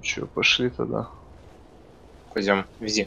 чё, пошли тогда. Пойдем, вези.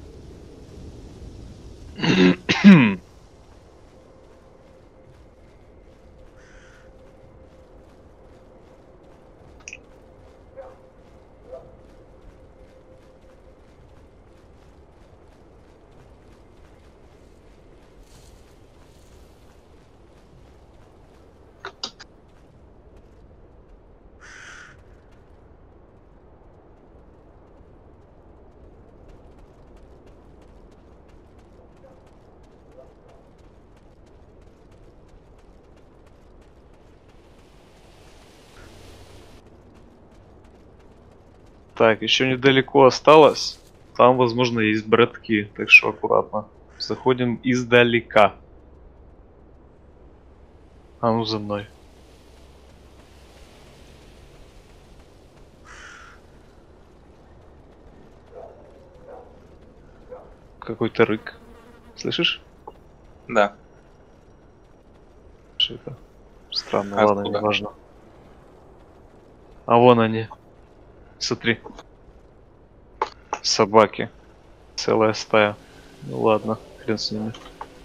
Так, еще недалеко осталось. Там, возможно, есть братки, так что аккуратно. Заходим издалека. А ну за мной. Какой-то рык. Слышишь? Да. Что это? Странно, Откуда? ладно, не важно. А вон они. Смотри. Собаки. Целая стая. Ну ладно, хрен с ними.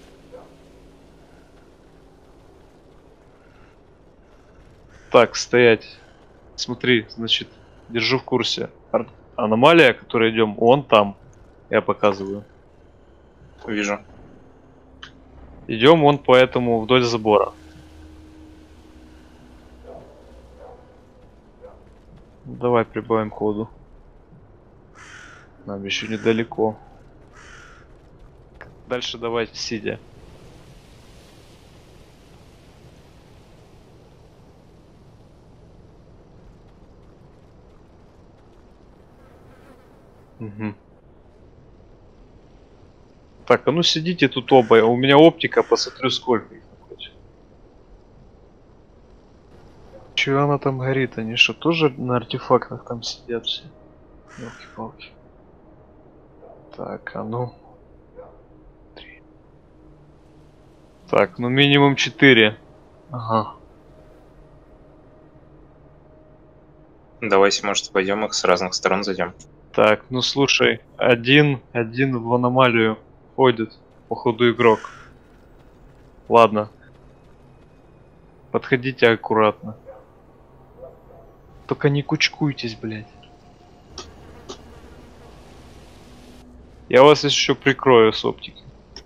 Так, стоять. Смотри, значит, держу в курсе. Аномалия, которой идем, он там. Я показываю. Вижу. Идем вон по этому вдоль забора. Давай прибавим ходу. Нам еще недалеко. Дальше давай сидя. Угу. Так, а ну сидите тут оба. У меня оптика, посмотрю сколько их. Чего она там горит? Они что, тоже на артефактах там сидят все? Ёлки-палки. Так, а ну. 3. Так, ну минимум 4. Ага. Давайте, может, пойдем их с разных сторон зайдем. Так, ну слушай, один в аномалию ходит, походу игрок. Ладно. Подходите аккуратно. Только не кучкуйтесь, блядь. Я вас еще прикрою с оптики.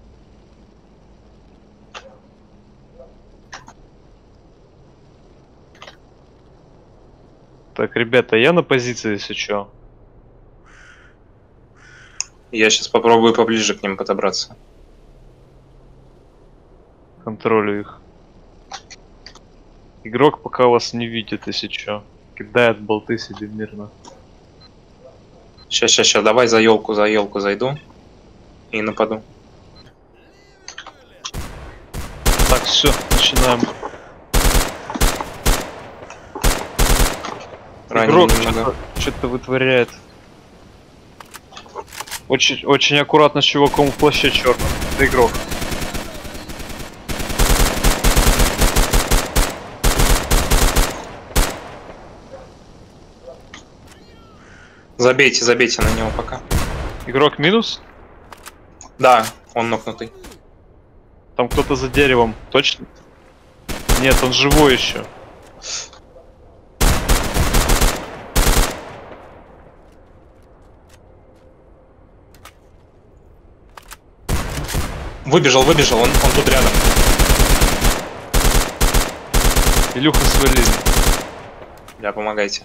Так, ребята, я на позиции, если чё. Я сейчас попробую поближе к ним подобраться. Контролю их. Игрок пока вас не видит, если чё. Кидает болты себе мирно. Сейчас, давай за елку зайду и нападу. Так, все, начинаем. Игрок что-то вытворяет. Очень аккуратно с чуваком в плаще черном. Это игрок. Забейте на него пока. Игрок минус? Да, он нокнутый. Там кто-то за деревом, точно? Нет, он живой еще. Выбежал, он тут рядом. Илюха свалили. Да, помогайте.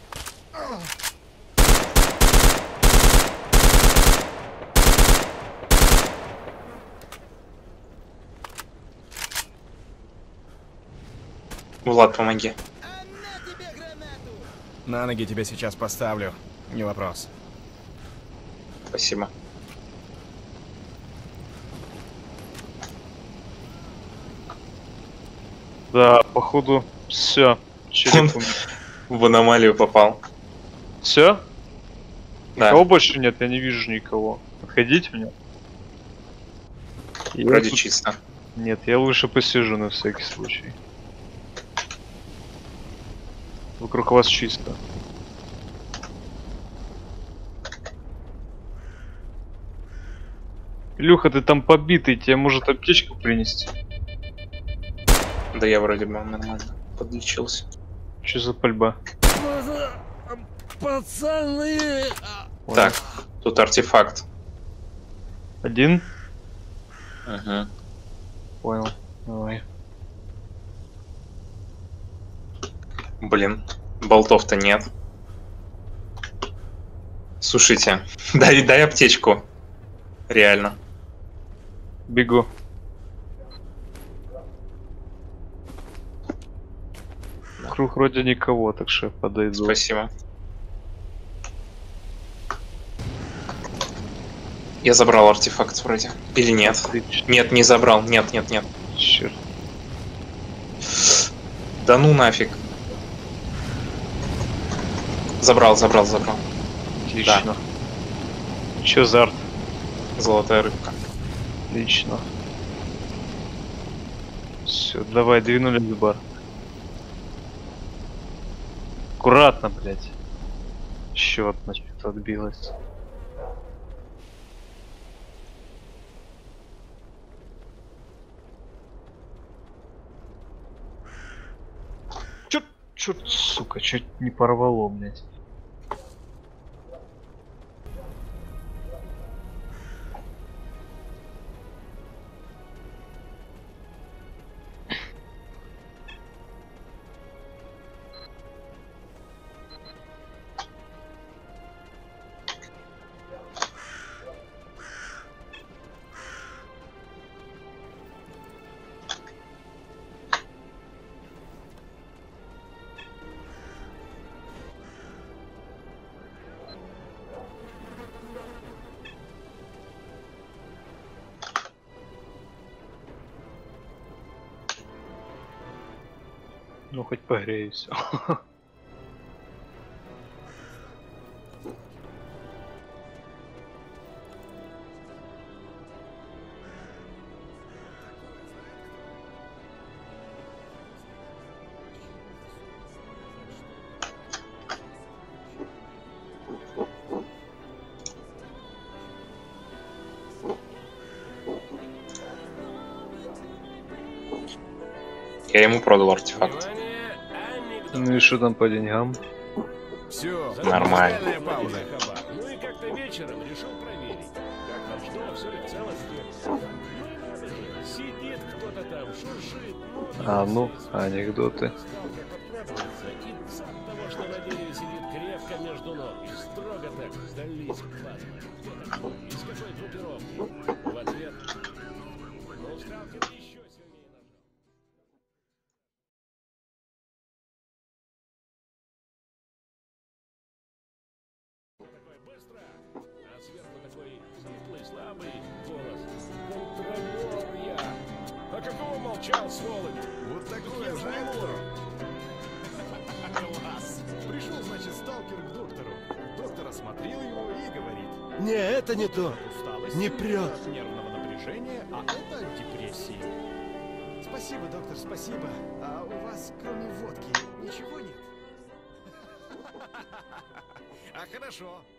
Влад, помоги. На ноги тебя сейчас поставлю. Не вопрос. Спасибо. Да, походу, все. В аномалию попал. Все? Да. Никого больше нет, я не вижу никого. Подходите мне. Вроде чисто. Нет, я лучше посижу на всякий случай. Вокруг вас чисто. Илюха, ты там побитый, тебе может аптечку принести? Да я вроде бы нормально подлечился. Что за пальба? Пацаны! Понял. Так, тут артефакт. Один? Угу. Понял. Давай. Блин, болтов-то нет. Слушайте, дай аптечку. Реально. Бегу. Круг вроде никого, так что я подойду. Спасибо. Я забрал артефакт вроде. Или нет? Отлично. Нет, не забрал. Нет. Черт. Да ну нафиг. Забрал. Отлично. Чё за арт? Золотая рыбка. Отлично. Все, давай, двинули в бар. Аккуратно, блядь. Счет, значит, отбилась. Чё, сука, чуть не порвало, блядь. Ну, хоть погреюсь. Я ему продал артефакт. Ну и что там по деньгам? Все, Нормально. пауза. Ну и как-то вечером решил проверить. Как там что, все ли в целости? Ну и надо же, сидит кто-то там, шуршит. А ну, анекдоты. Сталкер подкрадывается и сам того, что на дереве сидит крепко между ног и строго так вдались глазом. Кто такой? Из какой группировки? В ответ. Ну, сталкер еще сильнее нажал. Такой быстро, а сверху такой светлый, слабый голос. Контролер я. А какого молчал, сволочь? Вот такое Я уже. знаю. Класс. Пришел, значит, сталкер к доктору. Доктор осмотрел его и говорит: Не, это не то. усталость, Не прет. от нервного напряжения, а это от депрессии. Спасибо, доктор, спасибо. А у вас, кроме водки, ничего нет? А хорошо.